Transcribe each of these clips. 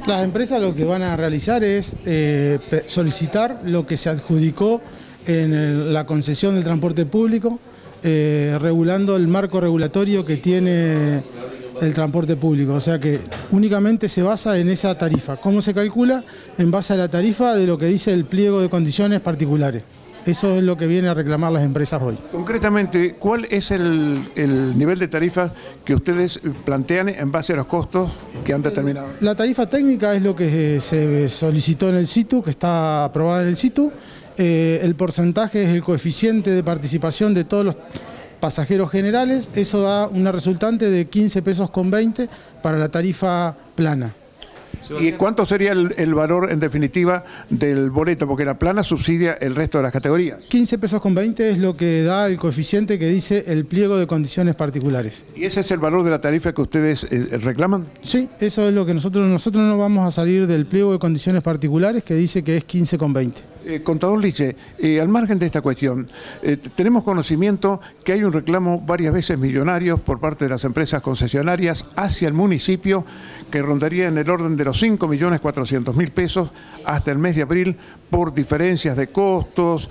Las empresas lo que van a realizar es solicitar lo que se adjudicó en la concesión del transporte público, regulando el marco regulatorio que tiene el transporte público. O sea que únicamente se basa en esa tarifa. ¿Cómo se calcula? En base a la tarifa de lo que dice el pliego de condiciones particulares. Eso es lo que viene a reclamar las empresas hoy. Concretamente, ¿cuál es el nivel de tarifas que ustedes plantean en base a los costos que han determinado? La tarifa técnica es lo que se solicitó en el SITU, que está aprobada en el SITU. El porcentaje es el coeficiente de participación de todos los pasajeros generales. Eso da una resultante de 15 pesos con 20 para la tarifa plana. ¿Y cuánto sería el valor en definitiva del boleto? Porque la plana subsidia el resto de las categorías. 15 pesos con 20 es lo que da el coeficiente que dice el pliego de condiciones particulares. ¿Y ese es el valor de la tarifa que ustedes reclaman? Sí, eso es lo que nosotros no vamos a salir del pliego de condiciones particulares que dice que es 15 con 20. Contador Liche, al margen de esta cuestión, tenemos conocimiento que hay un reclamo varias veces millonario por parte de las empresas concesionarias hacia el municipio que rondaría en el orden de los 5.400.000 pesos hasta el mes de abril por diferencias de costos,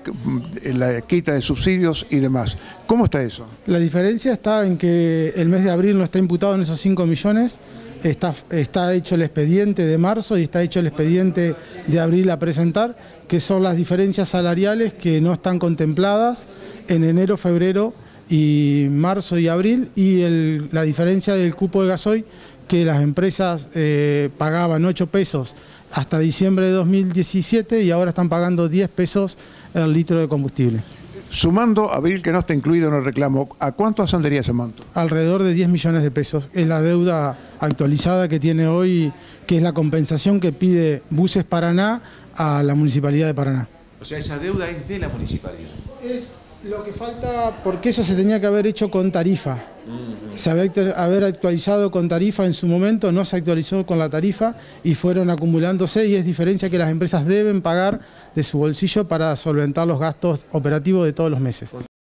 la quita de subsidios y demás. ¿Cómo está eso? La diferencia está en que el mes de abril no está imputado en esos 5 millones. Está hecho el expediente de marzo y está hecho el expediente de abril a presentar, que son las diferencias salariales que no están contempladas en enero, febrero y marzo y abril, y la diferencia del cupo de gasoil, que las empresas pagaban 8 pesos hasta diciembre de 2017 y ahora están pagando 10 pesos el litro de combustible. Sumando abril, que no está incluido en el reclamo, ¿a cuánto ascendería ese monto? Alrededor de 10 millones de pesos. Es la deuda actualizada que tiene hoy, que es la compensación que pide Buses Paraná a la Municipalidad de Paraná. O sea, esa deuda es de la Municipalidad. Es lo que falta, porque eso se tenía que haber hecho con tarifa. Se haber actualizado con tarifa en su momento, no se actualizó con la tarifa y fueron acumulándose, y es diferencia que las empresas deben pagar de su bolsillo para solventar los gastos operativos de todos los meses.